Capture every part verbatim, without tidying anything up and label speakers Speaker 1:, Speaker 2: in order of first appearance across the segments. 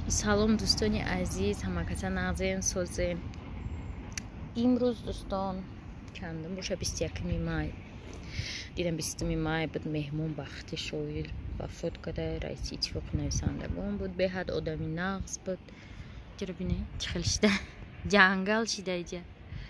Speaker 1: سلام دوستان عزیز، همکسان نازن سوزن. امروز دوستان کندم باشه بیست و یکم مای. دیدم بیستم مای بود مهمون بخت شویل وفات کرده. رئیس اتفاق نویسنده بون بود. به حد آدمی نقص بود. چرا بینه چخل شده جنگل شده اینجا.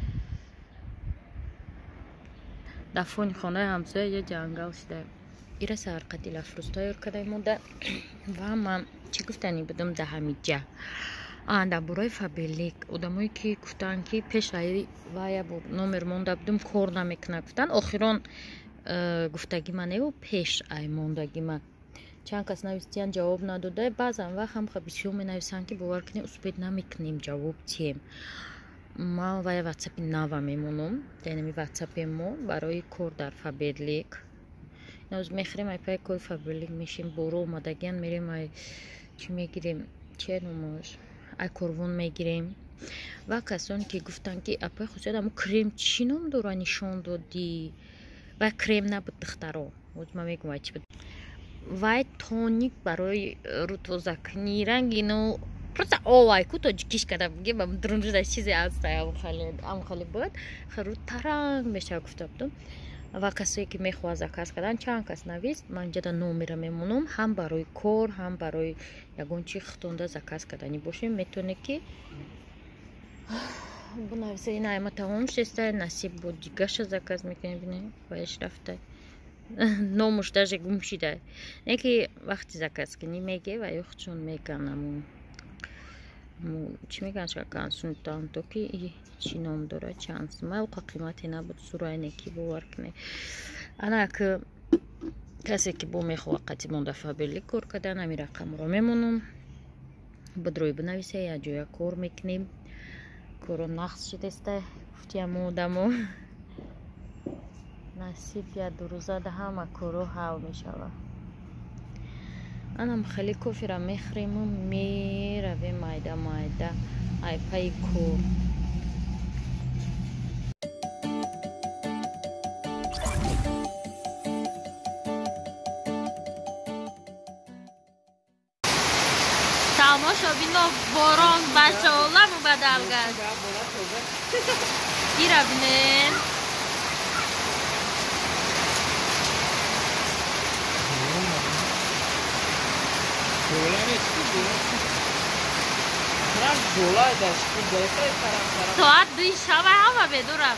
Speaker 1: دفعه خانه همسایه یه جنگل شده. ایره سر قتیل افروز تایر کرده موده و من چی گفتنی بدم ده همیجه آنده برای فابریک آدمایی که گفتن که پیش رای وای بود نمر مونده بدم کار نمیکنه گفتن آخران گفتگی من او پیش ای موندگی من چند کس نویسیان جواب نداده. بعضا وقت هم خبیسیون می نویسن که باور کنیم اسپید نمیکنیم جواب تیم. ما وای واتساپ نوا میمونم دینمی واتساپ ما برای کار در فابریک نوز میخریم ای پای کار فابریک میشیم برو اومدگیان میریم ای چی میگیریم چه نموش ای کروون میگیریم و کسانی که گفتن که اپای خود امو کریم چی نام داره نشان دادی و کریم نبود دخترا بود ما میگم وای چی بود وای تونیک برای روتوزکنی رنگ اینو просто اوای کوتاه جکیش کردم میگم درون جدا چیزی هست ام خالی ام خالی بود خرو ترنگ میشه گفتم و کسی که میخواد زکاس کردن چند کس نویس من جدا نمره میمونم هم برای کار هم برای یگون چی خطونده زکاس کردنی باشه میتونه که بنویسه این ایما تمام شسته نصیب بود دیگهش زکاس میکنه بینه بایش رفته نامش даже گم شده نه که وقتی زکاس کنی میگه و یخچون میکنم چی میگن شکن سنتان تو که چی نام داره چند ما اوقا قیمتی نبود سرای نکی باور کنه انا که کسی که با میخوا وقتی مونده فابریک کار کردن امی رقم رو میمونم بدروی بنویسه یا جویا کار میکنیم کارو نقص شده استه گفتیم دمو نصیب یا دو روزه ده همه کارو حال میشوه انم خیلی کافی را میخریم و میرویم مایده مایده ای پای کور تماشا بینو باران بچه اولم و بدل گرد گیره بینین ساعت دوی شبه همه بدورم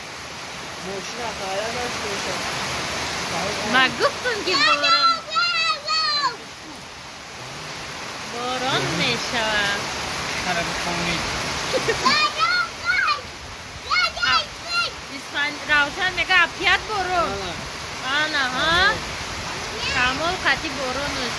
Speaker 1: ما گفتم که باران باران میشوه روشن میگه اپیت برو آنا ها کامل خطی برونش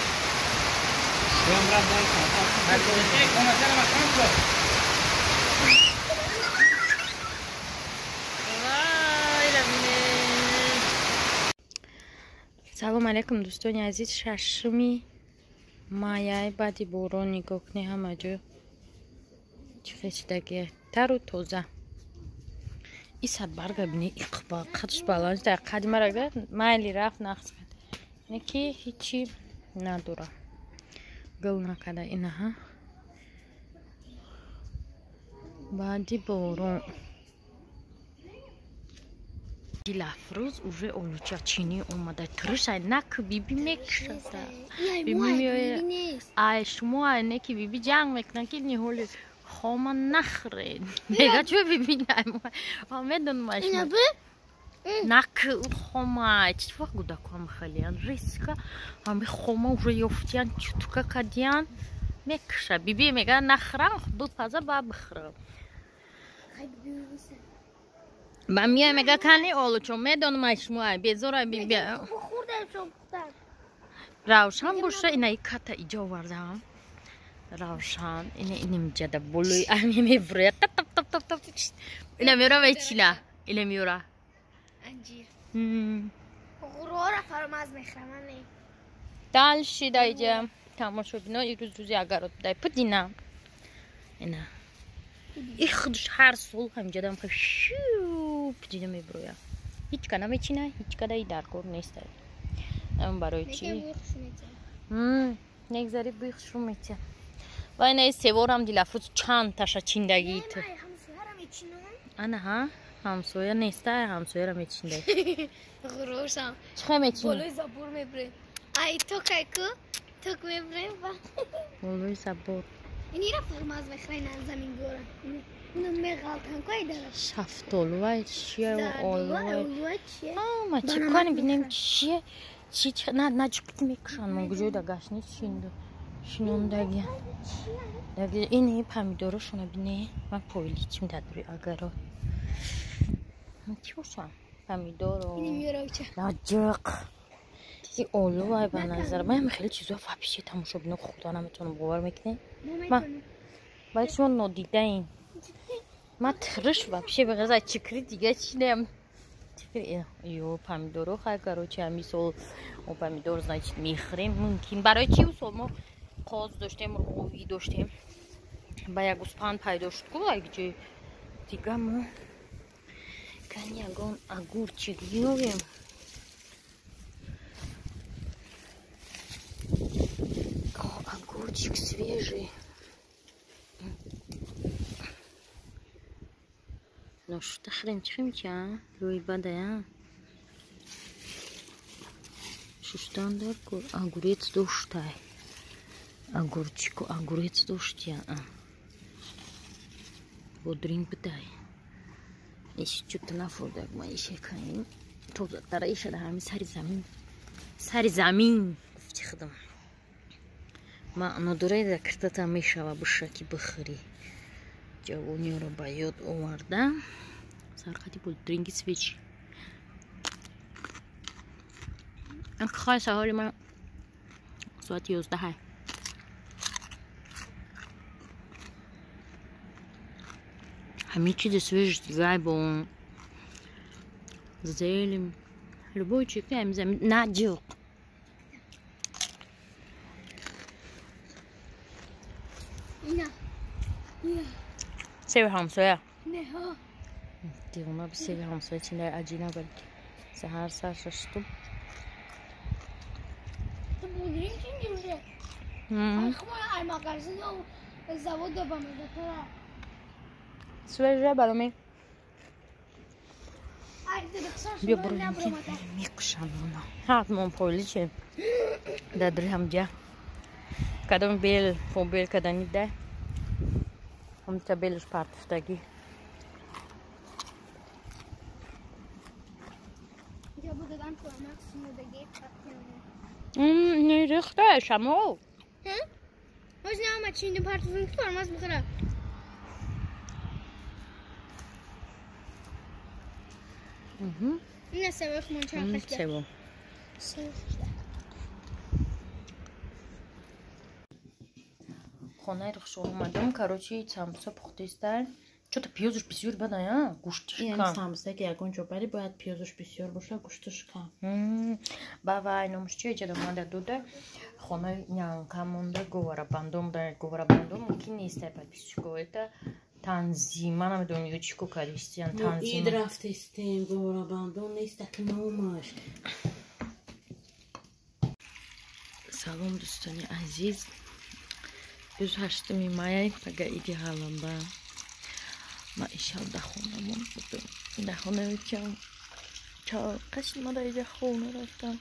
Speaker 1: سلام علیکم دوستان عزیز ششمی مایه بعدی باران نگاه کنی همه جو چی خیشتگیه تر و توزه ای صد برگه بینی اقبال قدش بالانش در قدیمه را گرد مایلی رفت نقص کرد اینه که هیچی نداره گل نکده اینه ها بعدی باران گیل افروز اوره اولوچه چینی اومده ترش ای نک بیبی میکشده بیبی میوه ای شما اینه که بیبی جنگ میکنن که نیهولی خواه نخرین میگه چوه بیبی نیم آمدون ماش نک خواه چی وقت گوده کنم خیلیان ریسکه همی خواه اوره یفتیان چطوکه کدیان میکشه بیبی میگه نخرم دو پازه با بخرم با میای میگه کنی اولو چون میدونم اشموه بیزاره بی بی روشن باشه اینه ای کتا ایجا وردم روشن اینه اینه میجده بلوی امی میبره تب تب تب تب تب اینه میره ویچینه اینه میره
Speaker 2: انجیر غرور فرماز میخرمانه
Speaker 1: دال شده ایجا تماشا بینا ای روز روزی اگرات بدای پدینه اینه ای خودش هر سال همینجا دارم که شو پدینه میبرویم هیچ کنه میچینه هیچ کنه ای درکور نیست اون برای چی؟ نگذاری بوی خوشو میچه وای نه سوارم دیلافروز چند تاشا چیندگیت
Speaker 2: همسویرم ایچینم
Speaker 1: انا ها همسویا نیسته همسویا رو میچینده
Speaker 2: غرورشم
Speaker 1: چخه میچینده
Speaker 2: بولوی زبور میبره ای تو که که تو که میبره
Speaker 1: بولوی زبور
Speaker 2: اینی را فرماز بخواه نه زمین گوره اینو میغلطن که داره
Speaker 1: شفتالوه چیه و آلوه
Speaker 2: اولوه چیه؟
Speaker 1: آه ما چی کنیم بینیم چیه چی چی نه نه چکت میکشن من گجوی دا گشنی چینده شنوندگی دگه اینه پمیدورشونه بینه من پویلیچیم دادوری اگرو چی باشم پمیدور و
Speaker 2: اینی میره چه؟
Speaker 1: لاجق این آلوه به نظر من خیلی چیزا فپیشه تماشا بینه خدا نمیتونم باور میکنه من باید شما نادیده این من ترش فپیشه به غذای چکری دیگه چی نیم یو پمیدورو خیلی کرو چه همی سال و پمیدور значит میخریم ممکن برای چی و سال ما قاز داشتیم روی داشتیم با یک گوسفند پیدا شد که اگه دیگه ما کنی یگان огурчик میاریم огурчик свежий ну что хрен чимча روی бадая шуштан дар ко огурец доштай огурчику огурец доштя бодрин бадай иш чута нафурдаг ма ише каним то дара ише да ҳами сари замин сари замин гуфти худам ма нодурай да киртата мешава бушаки бихӯри ҷавониро ба ёд оварда сархати бодринги свечи خواهی سهاری من ساعت یازده های همه چیز سویج دیگه با اون زیلیم любой чек هم زمین نه جوق
Speaker 2: اینا اینا
Speaker 1: سوی همسایه
Speaker 2: نه ها
Speaker 1: دیگه به سوی همسایه چینه عجینه بل سهر سر ششتم
Speaker 2: بودرین چی میشه؟ خب ای ماگارزین و زواد دو بامده ترا
Speaker 1: سویجه برای بیا برو اینکه میکشن اونا حتما پولی چه دادری هم جا کدام بیل فو بیل کدانی ده هم تا بیلش پرتفتگی
Speaker 2: یا بودگان تو امک سنودگی
Speaker 1: ام نه ریخته شما
Speaker 2: ها؟ باز نه آمد چینده پرتفتگی که فرماز بخوره این سبب منچه خشده
Speaker 1: سبب خانه رو شو اومدم کاروچی ساموسا پخته است چطور پیازش بسیار بده یا گوشتش کم
Speaker 3: این ساموسا که یکون جوبری باید پیازش بسیار باشه گوشتش کم
Speaker 1: بابا اینوش چیه جدا مانده دوده خانه نیانکا مونده گوارا بندوم ده گوارا بندوم ممکن نیسته بعد بیشکویده تنظیم من هم دنیا چیکو کاریستیان تنظیم
Speaker 3: اید رفته استیم گوارا بندوم نیسته که نومش
Speaker 1: سلام دوستان عزیز بیست و هشتم مای پگه ایدی حالم با ما ایشان در خونه من بودم در خونه بچم چهار قشن ما در اینجا خونه رفتم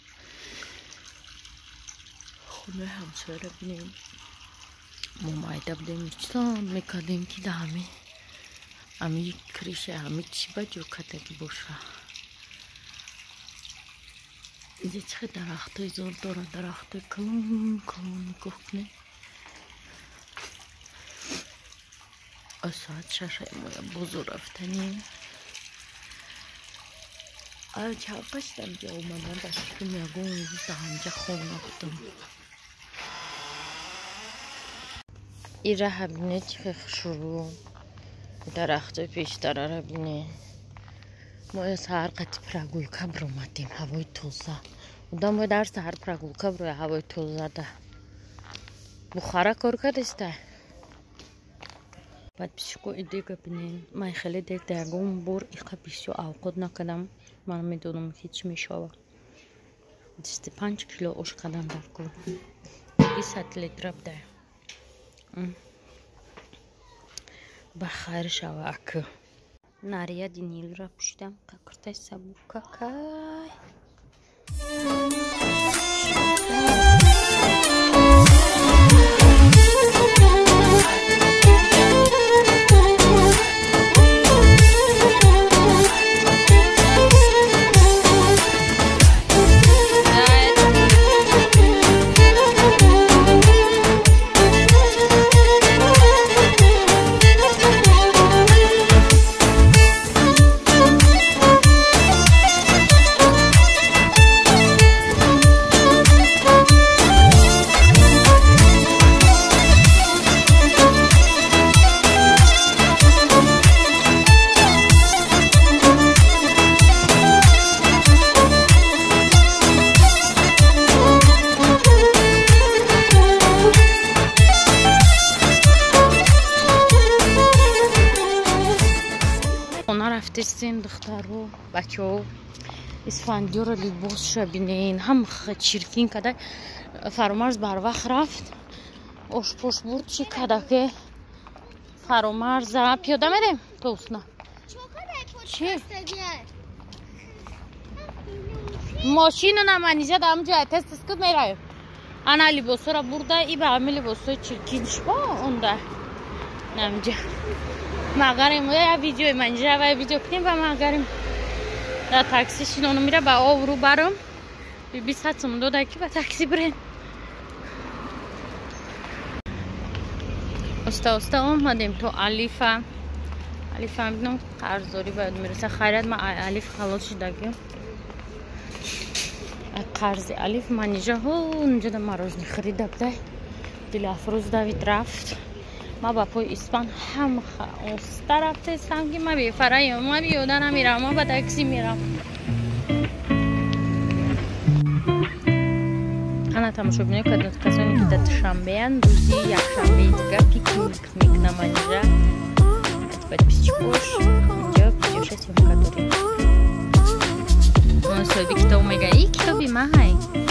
Speaker 1: خونه همسایه رو بینیم ما مایده بودیم چطور میکردیم که در همه همه کریشه همه چی با جو کتکی باشه اینجا چه درخت های زور داره درخت های کلون کلون گفت ساعت شش ما بزرگ رفتنیم آیا چه قشتم جا اومدن دستم یکون در همجا خونه بودم این راه بینه چه شروع درخت پیشتر را بینه ما از هر قطع پراگولکا برو اومدیم هوای تازه بودم باید در سهر پراگولکا برو هوای تازه ده بخاره کار کردسته بعد پیشکو ایده بینین من خیلی دیگه درگون بور ایقا بیشتو اوقات نکدم من میدونم هیچ میشوه دسته پنج کیلو اوش کدم درگون ای ست لیتر بده бахайр шава аку. Наряди Нилра пушидам, какуртай сабукакай. рафтесин духтару бачо исфандиёро либосша бинен ҳам чиркин када фаромарз барвақт рафт ошпош бурд чи када ке фаромарза пиёда медем тоусна чи мошину наманижад амҷоя тестискуд мераем ана либосора бурда и ба ами либосои чиркин шба онда намҷа магарим я видео манжа ва видео кунем ба магарим да такси шинону мира ба овру барам бибист сум дода ки ба такси бирем оста оста омадем то алифа алифа мебинам қарздорӣ ба ёд мераса хайрат ма алиф халос шудагим қарзи алиф манижа онҷада мороженое харида будай дилафрӯз давид рафт ма ба пои испан ҳам оста рафтестам ки ма бефараем ма биёда намерам ма ба такси мерам ана тамошобинӣ кадот касоне ки дар шанбеянд рӯзи якшанбеи дигар пикник мекунаманҷа подписчик бош ҷо видеоша съёмка дорем соҳиби китоб мега и китоби ма ҳай